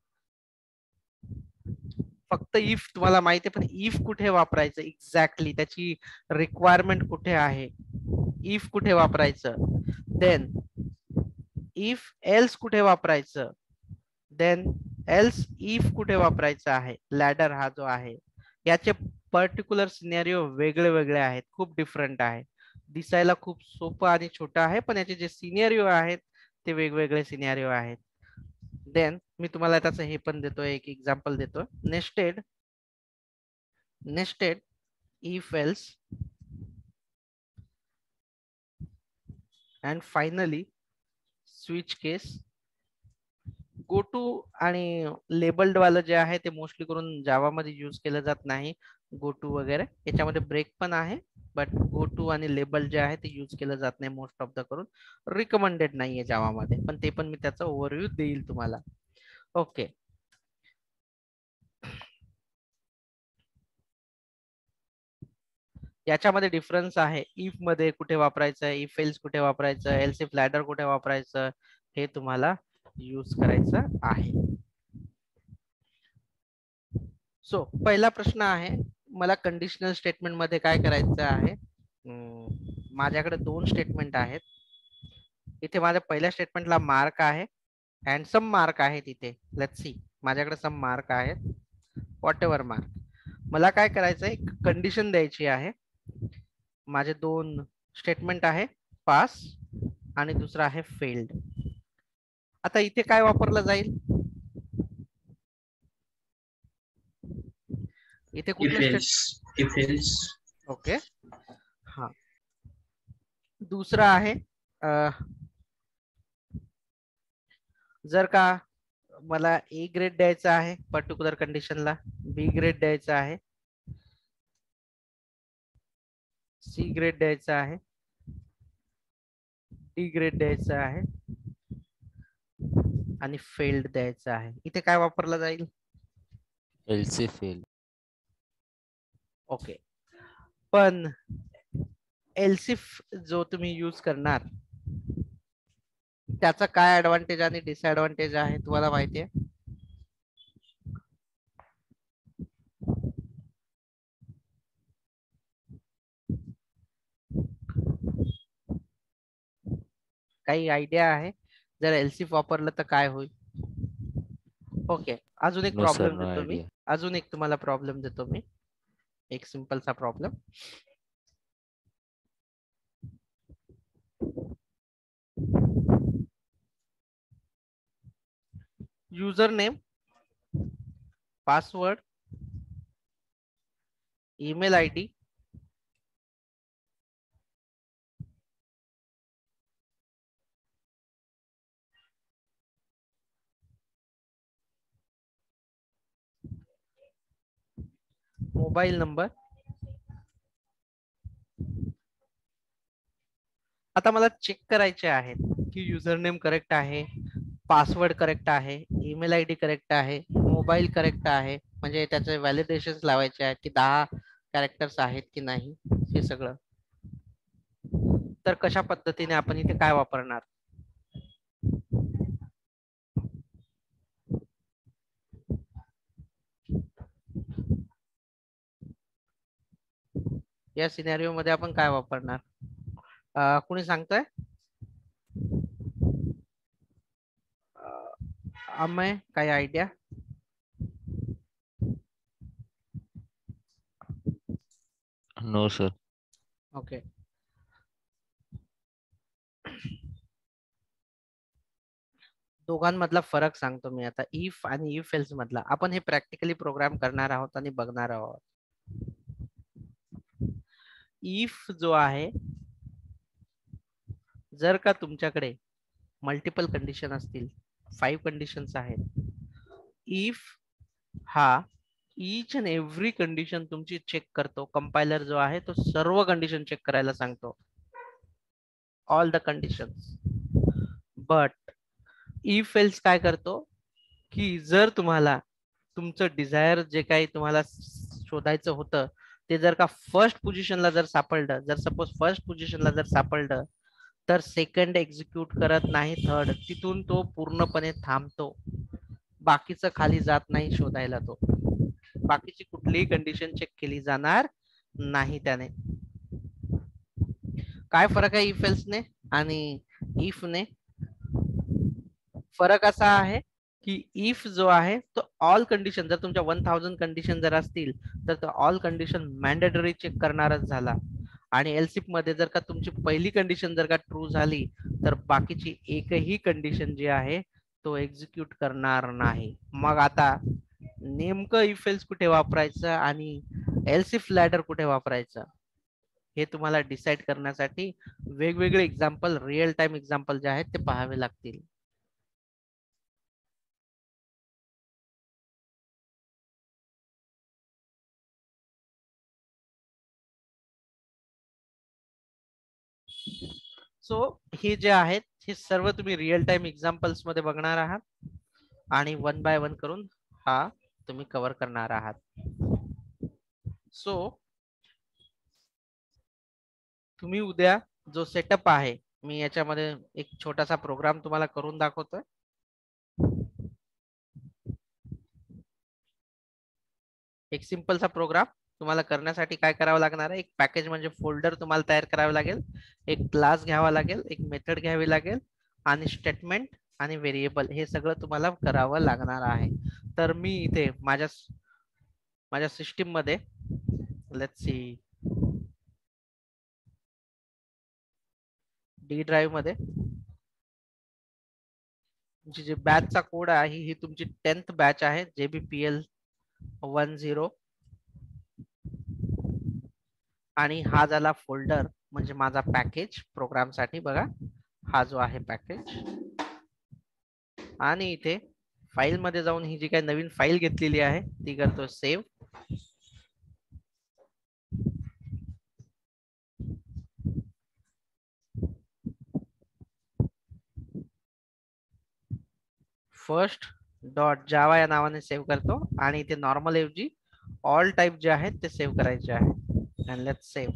फक्त इफ तुम्हाला माहिती आहे, पण इफ कुठे वापरायचं एक्झॅक्टली, त्याची रिक्वायरमेंट कुठे आहे, इफ कुठे वापरायचं, देन इफ एल्स कुठे वापरायचं, देन एल्स इफ कुठे वापरायचं आहे. लॅडर हा जो आहे याचे पर्टिक्युलर सिनेरिओ वेगळे वेगळे आहेत, खूप डिफरंट आहे. दिसायला खूप सोपं आणि छोटं आहे, पण याचे जे सिनेरिओ आहेत ते वेगवेगळे सिनेरिओ आहेत. देन मी तुम्हाला त्याचं हे पण देतोय, एक एक्झाम्पल देतोय. Nested if else and finally switch case. Go to आणि लेबल्ड वालं जे आहे ते मोस्टली करून जावा मध्ये यूज केलं जात नाही. गो टू वगैरे याच्यामध्ये ब्रेक पण आहे, बट गो टू आणि लेबल जे आहे ते यूज केलं जात नाही मोस्ट ऑफ द करून, रिकमेंडेड नाहीये जावा मध्ये, पण ते पण मी त्याचा ओव्हरव्ह्यू देईल तुम्हाला. ओके, याच्यामध्ये डिफरन्स आहे. इफ मध्ये कुठे वापरायचं, इफ एल्स कुठे वापरायचं, एल्स इफ लॅडर कुठे वापरायचं, हे तुम्हाला यूज करायचं आहे. सो पहिला प्रश्न आहे, मला कंडिशनल स्टेटमेंट मध्ये काय करायचं आहे. माझ्याकडे 2 स्टेटमेंट आहेत. इथे माझ्या पहिल्या स्टेटमेंटला मार्क आहे अँड सम मार्क आहे तिथे. लेट्स सी, माझ्याकडे सम मार्क आहेत, व्हॉट एव्हर मार्क. मला काय करायचं आहे, कंडिशन द्यायची आहे. माझे 2 स्टेटमेंट आहे, पास आणि दुसरा आहे फेल्ड. आता इथे काय वापरलं जाईल, इथे कुठलं if else. ओके, हा. दुसरा आहे जर का मला ए ग्रेड द्यायचा आहे पर्टिक्युलर कंडिशनला, बी ग्रेड द्यायचा आहे, सी ग्रेड द्यायचा आहे, डी ग्रेड द्यायचा आहे आणि फेल्ड द्यायचा आहे. इथे काय वापरलं जाईल, एल्स फेल. ओके. पण एल्सिफ जो तुम्ही यूज करणार त्याचा काय ऍडव्हान्टेज आणि डिसएडव्हान्टेज आहे तुम्हाला माहिती आहे. काही आयडिया आहे, जर एल्सिफ वापरलं तर काय होईल. ओके, अजून एक No, sir, प्रॉब्लेम no देतो मी, idea. अजून एक तुम्हाला प्रॉब्लेम देतो मी, एक सिंपलचा problem. User name, password, email ID, mobile number. आता मला चेक करायचे आहेत की युजर नेम करेक्ट आहे, पासवर्ड करेक्ट आहे, ईमेल आयडी करेक्ट आहे, मोबाईल करेक्ट आहे, म्हणजे त्याचे व्हॅलिडेशन लावायचे आहेत की 10 कॅरेक्टर्स आहेत की नाही, हे सगळं. तर कशा पद्धतीने आपण इथे काय वापरणार? या सिनेरिओ मध्ये आपण काय वापरणार? कुणी सांगतोय? अमय, काही आयडिया? No sir. ओके. दोघांमधला फरक सांगतो मी आता, इफ आणि इफ एल्स मधला. आपण हे प्रॅक्टिकली प्रोग्राम करणार आहोत आणि बघणार आहोत. इफ जो आहे, जर का तुमच्याकडे मल्टिपल कंडिशन असतील, 5 कंडिशन्स आहेत, इफ हा ईच अँड एव्हरी कंडिशन तुमची चेक करतो. कंपायलर जो आहे तो सर्व कंडिशन चेक करायला सांगतो, all the conditions. But if else काय करतो की जर तुम्हाला तुमचं डिझायर जे काही तुम्हाला शोधायचं होतं ते जर का फर्स्ट पोझिशनला जर सापडलं, जर सपोज फर्स्ट पोझिशनला जर सापडलं, तर सेकंड एक्झिक्यूट करत नाही, थर्ड. तिथून तो पूर्णपणे थांबतो, बाकीचं खाली जात नाही शोधायला. तो बाकीची कुठलीही कंडिशन चेक केली जाणार नाही त्याने. काय फरक आहे इफ एल्स ने आणि इफ ने? फरक असा आहे की इफ जो आहे तो ऑल कंडिशन, जर तुमच्या 1000 कंडिशन जर असतील तर तो ऑल कंडिशन मॅन्डेटरी चेक करणारच झाला. आणि एल्सिफ मध्ये जर का तुमची पहिली कंडिशन जर का ट्रू झाली तर बाकीची एकही कंडिशन जी आहे तो एक्झिक्यूट करणार नाही. मग आता नेमकं इफ एल्स कुठे वापरायचं आणि एल्सिफ लॅडर कुठे वापरायचं हे तुम्हाला डिसाइड करण्यासाठी वेगवेगळे एक्झाम्पल, रिअल टाइम एक्झाम्पल जे आहेत ते पाहावे लागतील. सो हे जे आहेत हे सर्व तुम्ही रिअल टाइम एक्झाम्पल्स मध्ये बघणार आहात आणि 1 बाय 1 करून हा तुम्ही कव्हर करणार आहात. सो तुम्ही उद्या जो सेटअप आहे, मी याच्यामध्ये एक छोटासा प्रोग्राम तुम्हाला करून दाखवतोय. एक सिंपलचा प्रोग्राम तुम्हाला करण्यासाठी काय करावं लागणार आहे, एक पॅकेज म्हणजे फोल्डर तुम्हाला तयार करावे लागेल, एक क्लास घ्यावा लागेल, एक मेथड घ्यावी लागेल आणि स्टेटमेंट आणि व्हेरिएबल हे सगळं तुम्हाला करावं लागणार आहे. तर मी इथे माझ्या सिस्टीम मध्ये लेट्स सी डी ड्राईव्ह मध्ये तुमची जी बॅचचा कोड आहे ही तुमची 10th बॅच आहे, JBPL 10 आणि हा झाला फोल्डर म्हणजे माझा पॅकेज प्रोग्राम साठी. बघा हा जो आहे पॅकेज, आणि इथे फाईल मध्ये जाऊन ही जी काही नवीन फाईल घेतलेली आहे ती करतो सेव्ह. फर्स्ट डॉट जावा या नावाने सेव्ह करतो आणि इथे नॉर्मल ऐवजी ऑल टाइप जे आहेत ते सेव्ह करायचे आहे. And let's save.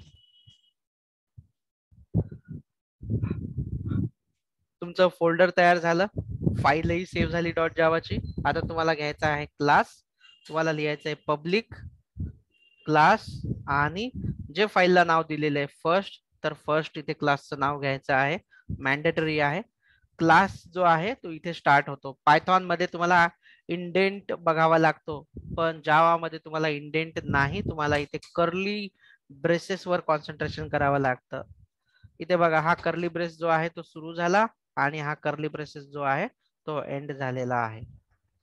तुमचं फोल्डर तयार झालं, फाईलही सेव्ह झाली डॉट जावाची. आता तुम्हाला घ्यायचा आहे क्लास, तुम्हाला लिहायचं आहे पब्लिक क्लास आणि जे फाईलला नाव दिलेलं आहे फर्स्ट, तर फर्स्ट इथे क्लासचं नाव घ्यायचं आहे, मॅन्डेटरी आहे. क्लास जो आहे तो इथे स्टार्ट होतो. पायथॉन मध्ये तुम्हाला इंडेंट बघावा लागतो, पण जावा मध्ये तुम्हाला इंडेंट नाही, तुम्हाला इथे कर्ली ब्रेसेस वर कॉन्सन्ट्रेशन करावं लागतं. इथे बघा हा कर्ली ब्रेस जो आहे तो सुरू झाला आणि हा कर्ली ब्रेसेस जो आहे तो एंड झालेला आहे.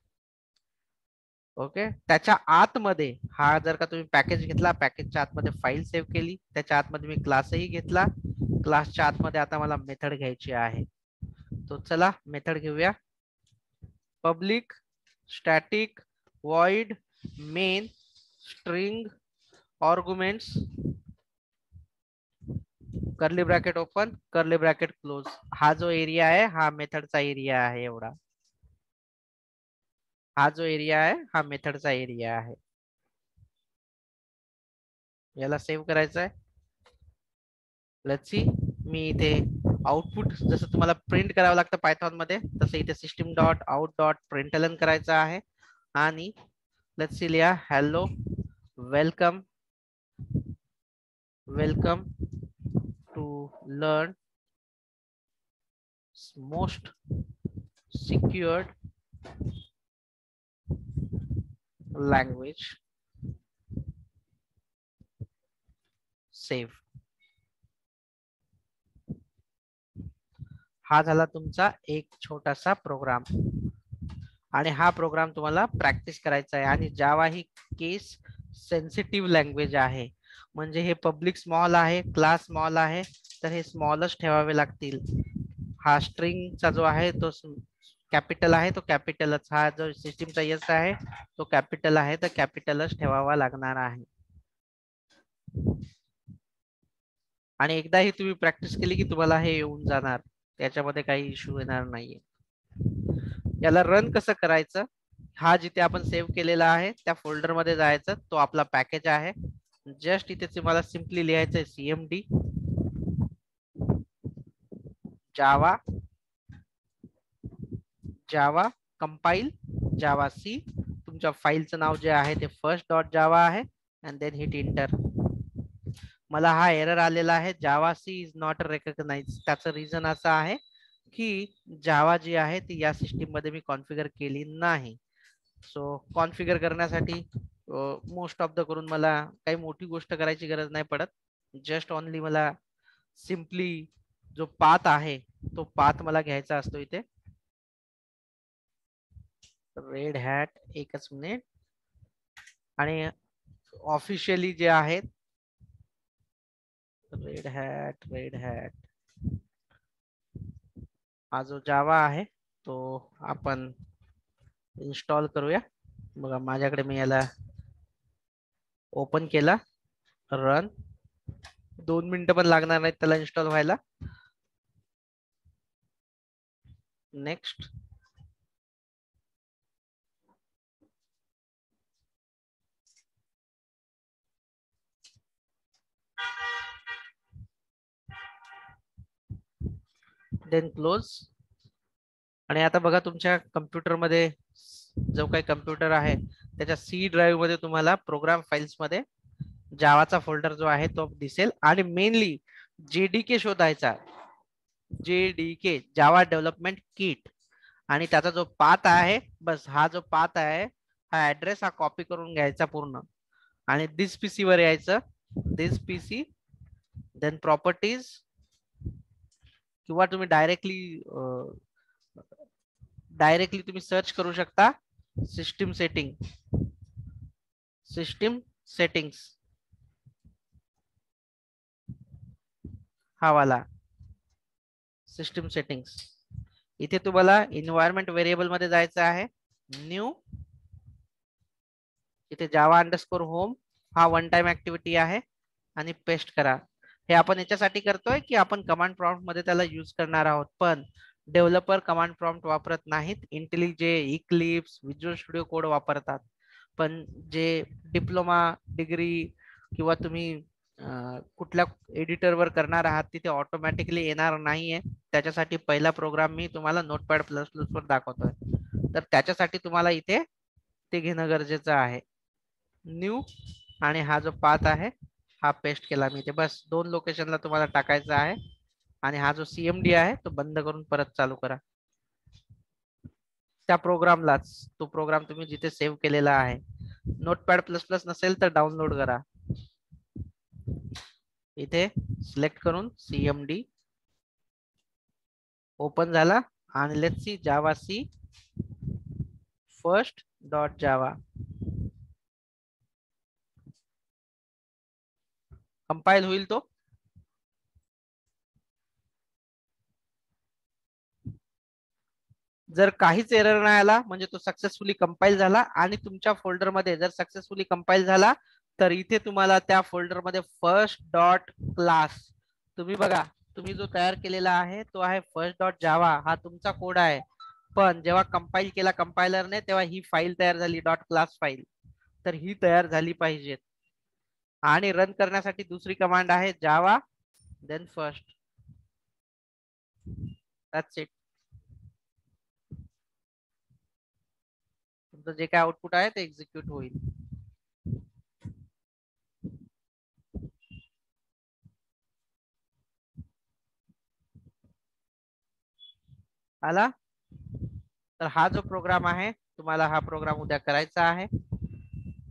ओके, त्याच्या आतमध्ये हा जर का तुम्ही पॅकेज घेतला, पॅकेजच्या आतमध्ये फाईल सेव्ह केली, त्याच्या आतमध्ये मी क्लासही घेतला, क्लासच्या आतमध्ये आता मला मेथड घ्यायची आहे. तो चला मेथड घेऊया. Public static void main string arguments curly bracket open curly bracket close. हा जो एरिया आहे हा मेथडचा एरिया आहे. एवढा हा जो एरिया आहे हा मेथडचा एरिया आहे. याला सेव्ह करायचं आहे. लेट्स सी, मी इथे आउटपुट जसं तुम्हाला प्रिंट करावं लागतं पायथॉन मध्ये, तसं इथे system dot out dot println करायचं आहे. आणि लेट्स सी लिहा hello welcome welcome to learn most secured language. Save. हा झाला तुमचा एक छोटासा प्रोग्राम. आणि हा प्रोग्राम तुम्हाला प्रॅक्टिस करायचा आहे. आणि जावा ही केस सेन्सिटिव्ह लँग्वेज आहे. म्हणजे हे पब्लिक स्मॉल आहे, क्लास स्मॉल आहे, तर हे स्मॉलच ठेवावे लागतील. हा स्ट्रिंगचा जो आहे तो कॅपिटल आहे, तो कॅपिटलच. हा जो सिस्टीमचा यस आहे तो कॅपिटल आहे, तर कॅपिटलच ठेवावा लागणार आहे. आणि एकदा ही तुम्ही प्रॅक्टिस केली की तुम्हाला हे येऊन जाणार, त्याच्यामध्ये काही इश्यू येणार नाहीये. याला रन कसं करायचं, हा जिथे आपण सेव्ह केलेला आहे त्या फोल्डर मध्ये जायचं, तो आपला पॅकेज आहे. जस्ट इथे तुम्हाला सिम्पली लिहायचं cmd Java Java compile Java C. तुमच्या फाईलचं नाव जे आहे ते फर्स्ट डॉट जावा आहे. And then hit enter. मला हा एरर आलेला आहे, Java C is not recognize. त्याचं रिझन असं आहे की जावा जी आहे ती या सिस्टीम मध्ये मी कॉन्फिगर केली नाही. सो कॉन्फिगर करण्यासाठी मोस्ट ऑफ द करून मला काही मोठी गोष्ट करायची गरज नाही पडत. जस्ट ओनली मला सिम्पली जो पाथ आहे तो पाथ मला घ्यायचा असतो इथे. रेड हॅट, एकच मिनिट. आणि ऑफिशियली जे आहेत रेड हॅट हा जो जावा आहे तो आपण इन्स्टॉल करूया. बघा माझ्याकडे मी याला ओपन केला, रन. 2 मिनिटं पण लागणार नाहीत त्याला इन्स्टॉल व्हायला. नेक्स्ट. Then close. आणि आता बघा तुमच्या कम्प्युटर मध्ये जो काही कम्प्युटर आहे त्याच्या सी ड्राईव्ह मध्ये तुम्हाला प्रोग्राम फाइल्स मध्ये जावाचा फोल्डर जो आहे तो दिसेल. आणि मेनली JDK शोधायचा, JDK जावा डेव्हलपमेंट किट. आणि त्याचा जो पाथ आहे, बस हा जो पाथ आहे हा ऍड्रेस हा कॉपी करून घ्यायचा पूर्ण. आणि दिस पीसी वर यायचं, दिस पीसी, देन प्रॉपर्टीज, किंवा तुम्ही डायरेक्टली तुम्ही सर्च करू शकता सिस्टीम सेटिंग्स हा वाला सिस्टीम सेटिंग्स. इथे तुम्हाला एन्व्हायरमेंट व्हेरिएबल मध्ये जायचं आहे, न्यू, इथे जावा अंडरस्कोर होम हा वन टाइम ऍक्टिव्हिटी आहे आणि पेस्ट करा. हे आपण याच्यासाठी करतोय की आपण कमांड प्रॉम्प्ट मध्ये त्याला यूज करणार आहोत, पण डेव्हलपर कमांड प्रॉम्प्ट वापरत नाहीत. IntelliJ, Eclipse, Visual Studio Code वापरतात. पण जे डिप्लोमा डिग्री किंवा तुम्ही कुठल्या एडिटरवर करणार आहात तिथे ऑटोमॅटिकली येणार नाहीये. त्याच्यासाठी पहिला प्रोग्राम मी तुम्हाला नोटपॅड प्लस प्लस वर दाखवतोय. तर त्याच्यासाठी तुम्हाला इथे ते घेणं गरजेचं आहे. न्यू आणि हा जो पाथ आहे हा पेस्ट केला मी इथे. बस 2 लोकेशनला तुम्हाला टाकायचा आहे. आणि हा जो CMD आहे तो बंद करून परत चालू करा. त्या प्रोग्रामलाच, तो प्रोग्राम तुम्ही जिथे सेव्ह केलेला आहे. नोटपॅड प्लस प्लस नसेल तर डाउनलोड करा. इथे सिलेक्ट करून CMD ओपन झाला. आणि let's see Java C first dot Java compile होईल तो. जर काहीच एरर नाही आला म्हणजे तो सक्सेसफुली कंपाईल झाला आणि तुमच्या फोल्डर मध्ये जर सक्सेसफुली कंपाईल झाला तर इथे तुम्हाला त्या फोल्डर मध्ये फर्स्ट डॉट क्लास तुम्ही बघा तुम्ही जो तयार केलेला आहे तो आहे फर्स्ट डॉट जावा हा तुमचा कोड आहे. पण जेव्हा कंपाईल केला कंपायलरने तेव्हा ही फाईल तयार झाली डॉट क्लास फाईल. तर ही तयार झाली पाहिजे. आणि रन करण्यासाठी दुसरी कमांड आहे Java then first. That's it. तुमचं जे काय आउटपुट आहे ते एक्झिक्यूट होईल. आला. तर हा जो प्रोग्राम आहे तुम्हाला हा प्रोग्राम उद्या करायचा आहे.